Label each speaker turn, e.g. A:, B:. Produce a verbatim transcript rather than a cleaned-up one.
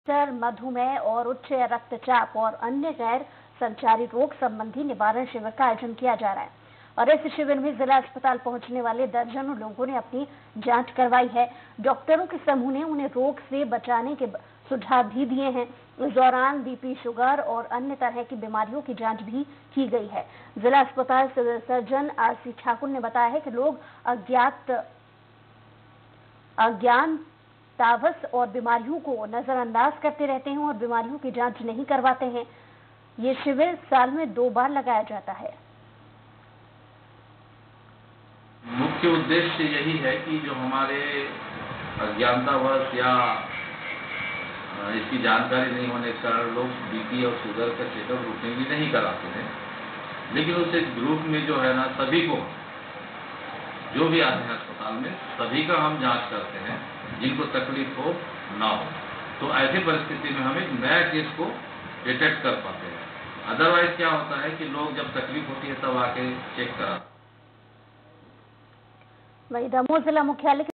A: Cancer, मधुमेह और उच्च रक्तचाप और अन्य गैर संचारी रोग संबंधी निवारण शिविर का आयोजन किया जा रहा है। और इस शिविर में जिला अस्पताल पहुंचने वाले दर्जनों लोगों ने अपनी जांच करवाई है। डॉक्टरों के समूह ने उन्हें रोग से बचाने के सुझाव भी दिए हैं। इस दौरान बीपी, शुगर और अन्य तरह की बीमारियों की जांच भी की गई है। जिला अस्पताल civil surgeon R C Thakur ने बताया है कि लोग अज्ञात अज्ञान तावस और बीमारियों को नजरअंदाज करते रहते हैं और बीमारियों की जांच नहीं करवाते हैं। ये शिविर साल में दो बार लगाया जाता है।
B: मुख्य उद्देश्य यही है कि जो हमारे अज्ञानतावश या इसकी जानकारी नहीं होने के कारण लोग बीपी और शुगर का चेकअप रूटीनली नहीं कराते हैं, लेकिन उस एक ग्रुप में जो है ना, सभी को जो भी आते हैं अस्पताल में सभी का हम जांच करते हैं, जिनको तकलीफ हो ना हो। तो ऐसी परिस्थिति में हम एक नया केस को डिटेक्ट कर पाते हैं। अदरवाइज क्या होता है कि लोग जब तकलीफ होती है तब आके चेक कराते हैं।
A: वहीं दमोह जिला मुख्यालय